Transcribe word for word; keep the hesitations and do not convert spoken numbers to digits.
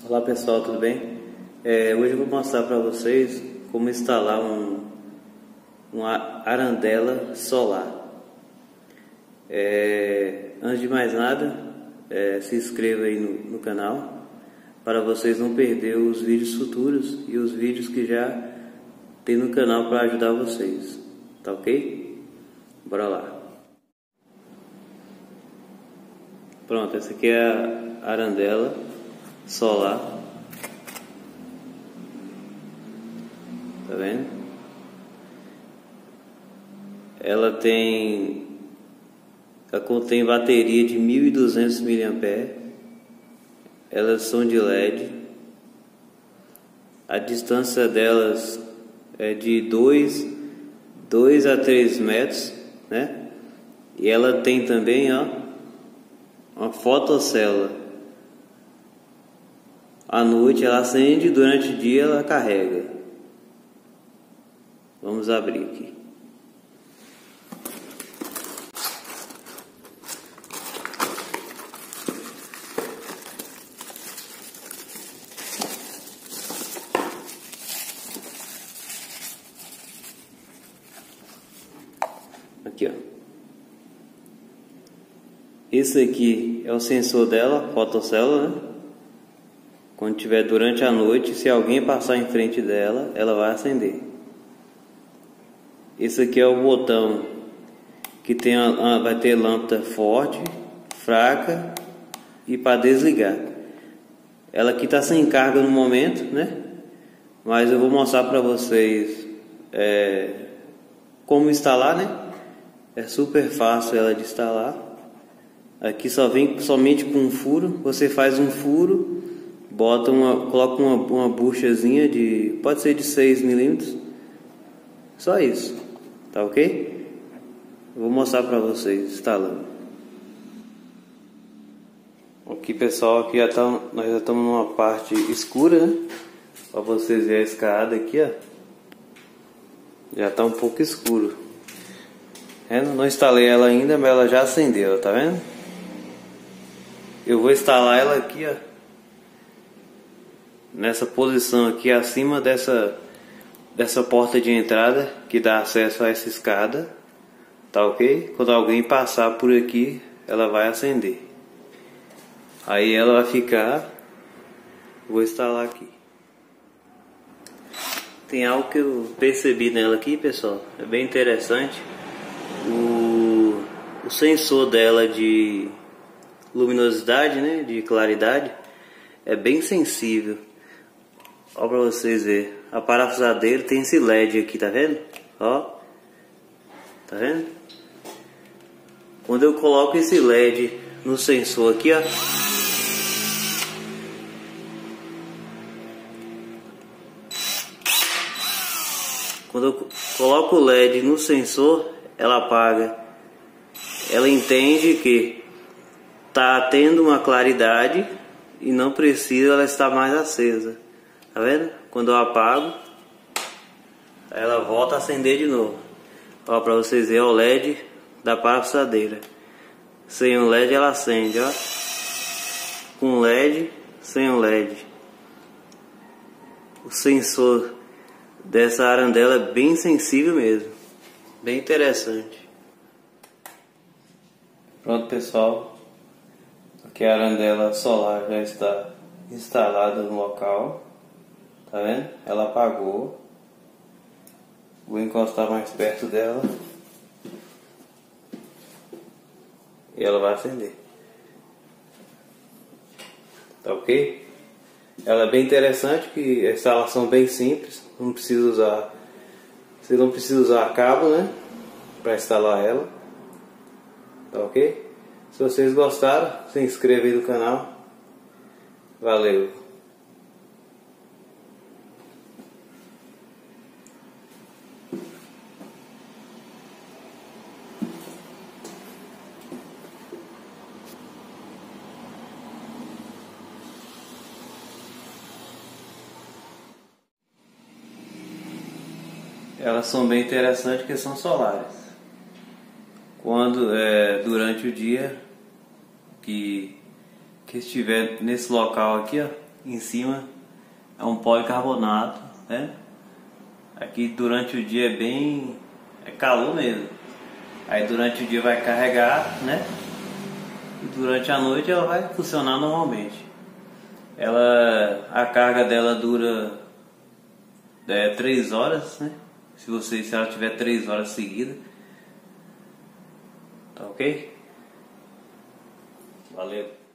Olá pessoal, tudo bem? É, hoje eu vou mostrar para vocês como instalar um, uma arandela solar. É, antes de mais nada, é, se inscreva aí no, no canal para vocês não perder os vídeos futuros e os vídeos que já tem no canal para ajudar vocês, tá ok? Bora lá. Pronto, essa aqui é a arandela solar, tá vendo? Ela tem ela contém bateria de mil e duzentos miliampères-hora. Elas são de L E D. A distância delas é de dois a três metros, né? E ela tem também, ó, uma fotocélula. À noite ela acende, durante o dia ela carrega. Vamos abrir aqui. Aqui, ó. Esse aqui é o sensor dela, fotocélula, né? Quando tiver durante a noite, se alguém passar em frente dela, ela vai acender. Esse aqui é o botão que tem a, a, vai ter lâmpada forte, fraca e para desligar. Ela aqui está sem carga no momento, né? Mas eu vou mostrar para vocês é, como instalar, né? É super fácil ela de instalar. Aqui só vem somente com um furo. Você faz um furo, bota uma, coloca uma, uma buchazinha de, pode ser de seis milímetros, só isso, tá ok? Eu vou mostrar para vocês instalando. Aqui pessoal, aqui já tá, nós já estamos numa parte escura, né? Para vocês verem a escada aqui, ó, já tá um pouco escuro. Eu não instalei ela ainda, mas ela já acendeu, tá vendo? Eu vou instalar ela aqui, ó, nessa posição aqui acima dessa dessa porta de entrada que dá acesso a essa escada, tá ok? Quando alguém passar por aqui, ela vai acender. Aí ela vai ficar, vou instalar aqui. Tem algo que eu percebi nela aqui, pessoal, é bem interessante. O, o sensor dela de luminosidade, né, de claridade, é bem sensível. Ó, pra vocês verem, a parafusadeira tem esse L E D aqui, tá vendo? Ó, tá vendo? Quando eu coloco esse L E D no sensor aqui, ó, quando eu coloco o L E D no sensor, ela apaga. Ela entende que tá tendo uma claridade e não precisa ela estar mais acesa. Tá vendo? Quando eu apago, ela volta a acender de novo. Ó, pra vocês verem o L E D da parafusadeira. Sem o L E D ela acende, ó. Com L E D, sem o L E D. O sensor dessa arandela é bem sensível mesmo. Bem interessante. Pronto pessoal, aqui a arandela solar já está instalada no local, tá vendo? Ela apagou. Vou encostar mais perto dela e ela vai acender, tá ok? Ela é bem interessante, que a instalação é bem simples, não precisa usar, você não precisa usar cabo, né, para instalar ela, tá ok? Se vocês gostaram, se inscreva aí no canal. Valeu! Elas são bem interessantes porque são solares. Quando é, durante o dia que, que estiver nesse local aqui, ó, em cima é um policarbonato, né? Aqui durante o dia é bem... é calor mesmo. Aí durante o dia vai carregar, né? E durante a noite ela vai funcionar normalmente. Ela, a carga dela dura é, três horas, né? Se você, se ela tiver três horas seguidas, tá ok? Valeu.